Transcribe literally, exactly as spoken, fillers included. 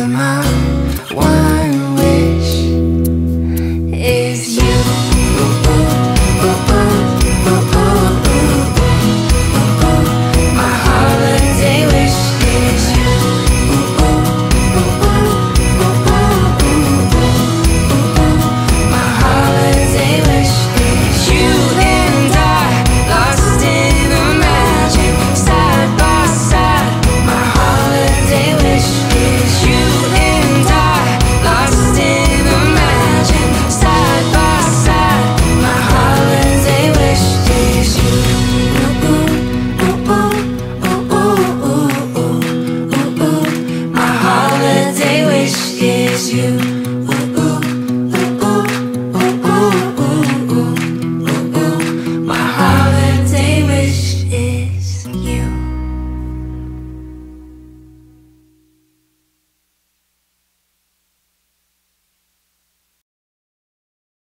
my one wish is you. Ooh, ooh, ooh, ooh, ooh, ooh, ooh, ooh. My holiday wish is you. Ooh, ooh, ooh, ooh, ooh, ooh, ooh, ooh. My holiday wish is you and I, lost in a magic, side by side. My holiday wish is you and I, lost in a magic, side by side. My holiday wish is you. Ooh, ooh, ooh, ooh, ooh, ooh, ooh, ooh, ooh. My holiday wish is you.